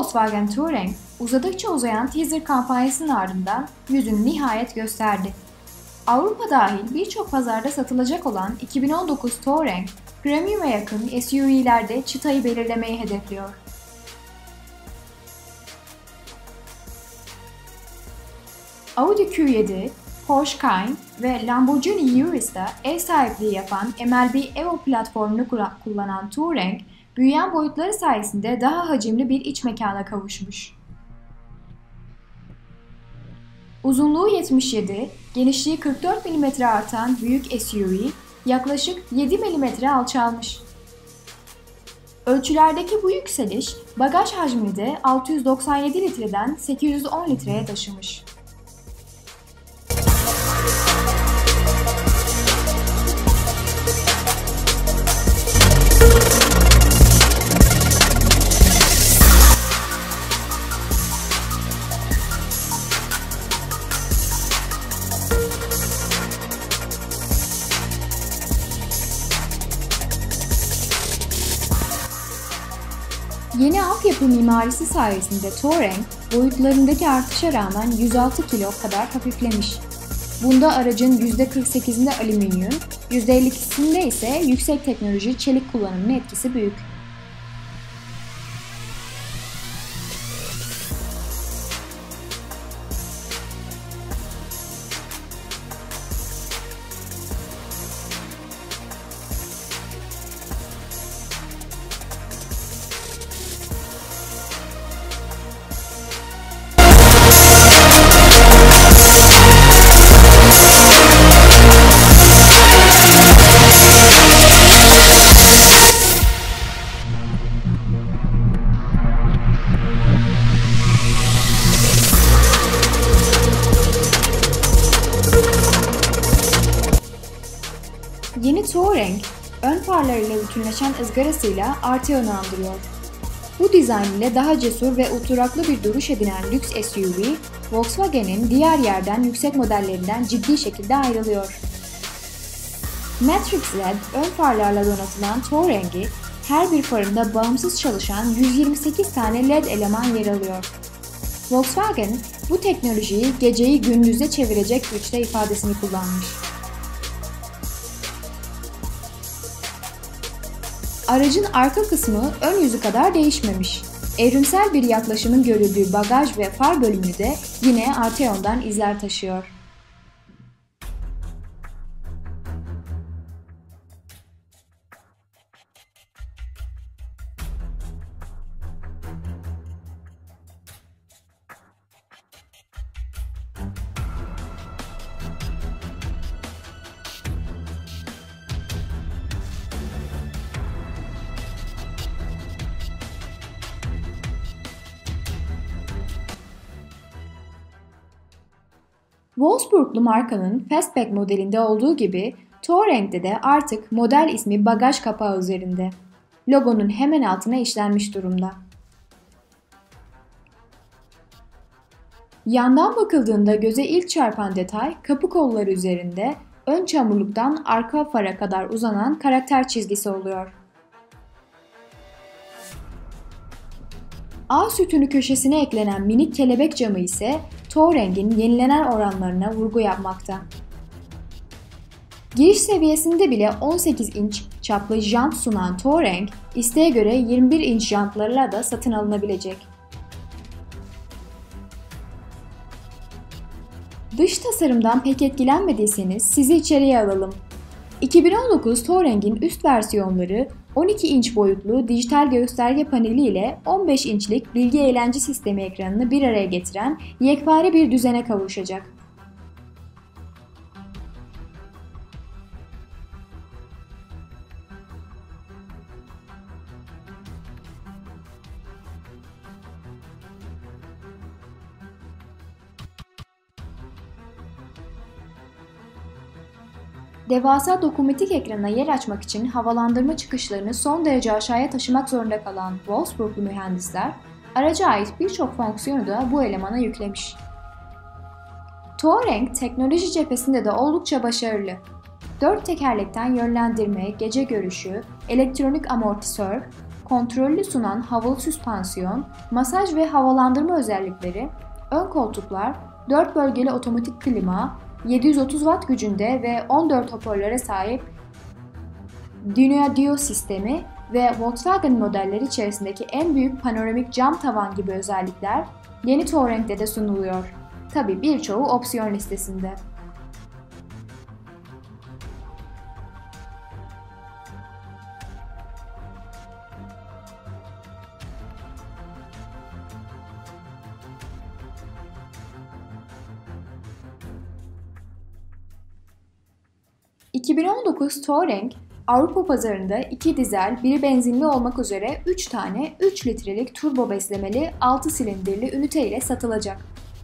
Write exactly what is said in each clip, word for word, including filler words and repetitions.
Volkswagen Touareg, uzadıkça uzayan teaser kampanyasının ardından yüzünü nihayet gösterdi. Avrupa dahil birçok pazarda satılacak olan iki bin on dokuz Touareg, premium'a yakın S U V'lerde çıtayı belirlemeyi hedefliyor. Audi Q yedi, Porsche Cayenne ve Lamborghini Urus'ta ev sahipliği yapan M L B Evo platformunu kullanan Touareg, büyüyen boyutları sayesinde daha hacimli bir iç mekana kavuşmuş. Uzunluğu yetmiş yedi, genişliği kırk dört milimetre artan büyük S U V, yaklaşık yedi milimetre alçalmış. Ölçülerdeki bu yükseliş, bagaj hacmini de altı yüz doksan yedi litreden sekiz yüz on litreye taşımış. Yeni altyapı mimarisi sayesinde Touareg, boyutlarındaki artışa rağmen yüz altı kilo kadar hafiflemiş. Bunda aracın yüzde kırk sekizinde alüminyum, yüzde elli ikisinde ise yüksek teknoloji çelik kullanımının etkisi büyük. Yeni Touareg, ön farlarıyla bütünleşen ızgarasıyla Arteon'u andırıyor. Bu dizayn ile daha cesur ve oturaklı bir duruş edinen lüks S U V, Volkswagen'in diğer yerden yüksek modellerinden ciddi şekilde ayrılıyor. Matrix L E D ön farlarla donatılan Touareg'i, her bir farında bağımsız çalışan yüz yirmi sekiz tane L E D eleman yer alıyor. Volkswagen, bu teknolojiyi geceyi gündüze çevirecek güçte ifadesini kullanmış. Aracın arka kısmı ön yüzü kadar değişmemiş. Evrimsel bir yaklaşımın görüldüğü bagaj ve far bölümü de yine Arteon'dan izler taşıyor. Wolfsburglu markanın Fastback modelinde olduğu gibi Touareg'de de artık model ismi bagaj kapağı üzerinde. Logonun hemen altına işlenmiş durumda. Yandan bakıldığında göze ilk çarpan detay kapı kolları üzerinde ön çamurluktan arka fara kadar uzanan karakter çizgisi oluyor. A sütunu köşesine eklenen minik kelebek camı ise Touareg'in yenilenen oranlarına vurgu yapmakta. Giriş seviyesinde bile on sekiz inç çaplı jant sunan Touareg, isteğe göre yirmi bir inç jantlarla da satın alınabilecek. Dış tasarımdan pek etkilenmediyseniz sizi içeriye alalım. iki bin on dokuz Touareg'in üst versiyonları on iki inç boyutlu dijital gösterge paneli ile on beş inçlik bilgi eğlence sistemi ekranını bir araya getiren yekpare bir düzene kavuşacak. Devasa dokunmatik ekrana yer açmak için havalandırma çıkışlarını son derece aşağıya taşımak zorunda kalan Wolfsburglu mühendisler, araca ait birçok fonksiyonu da bu elemana yüklemiş. Touareg teknoloji cephesinde de oldukça başarılı. Dört tekerlekten yönlendirme, gece görüşü, elektronik amortisör, kontrollü sunan havalı süspansiyon, masaj ve havalandırma özellikleri, ön koltuklar, dört bölgeli otomatik klima, yedi yüz otuz watt gücünde ve on dört hoparlöre sahip Dyno sistemi ve Volkswagen modelleri içerisindeki en büyük panoramik cam tavan gibi özellikler yeni Touareg'de de sunuluyor. Tabii birçoğu opsiyon listesinde. iki bin on dokuz Touareg, Avrupa pazarında iki dizel, biri benzinli olmak üzere üç tane üç litrelik turbo beslemeli altı silindirli ünite ile satılacak.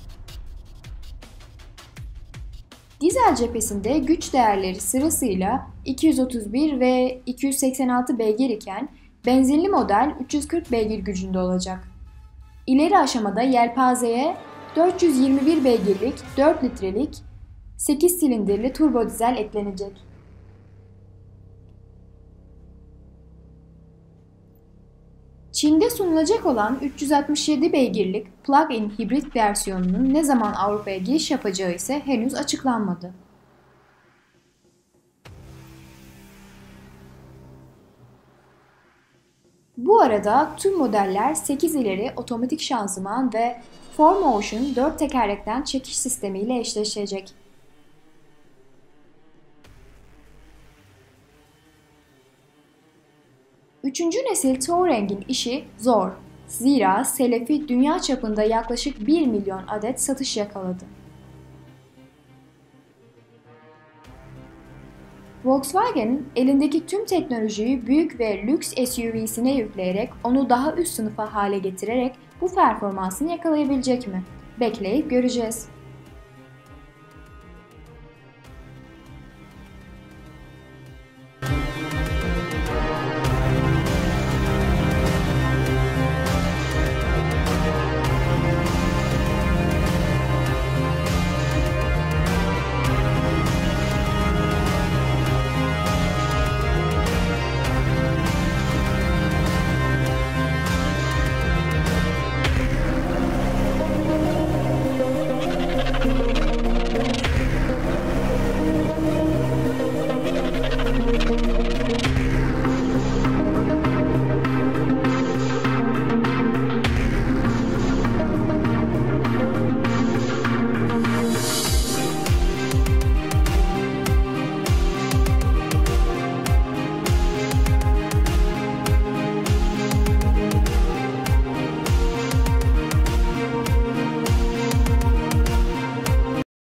Dizel cephesinde güç değerleri sırasıyla iki yüz otuz bir ve iki yüz seksen altı beygir iken benzinli model üç yüz kırk beygir gücünde olacak. İleri aşamada yelpazeye dört yüz yirmi bir beygirlik dört litrelik sekiz silindirli turbo dizel eklenecek. Çin'de sunulacak olan üç yüz altmış yedi beygirlik plug-in hibrit versiyonunun ne zaman Avrupa'ya giriş yapacağı ise henüz açıklanmadı. Bu arada tüm modeller sekiz ileri otomatik şanzıman ve four motion dört tekerlekten çekiş sistemiyle eşleşecek. Üçüncü nesil Touareg'in işi zor. Zira Selefi dünya çapında yaklaşık bir milyon adet satış yakaladı. Volkswagen, elindeki tüm teknolojiyi büyük ve lüks S U V'sine yükleyerek onu daha üst sınıfa hale getirerek bu performansını yakalayabilecek mi? Bekleyip göreceğiz.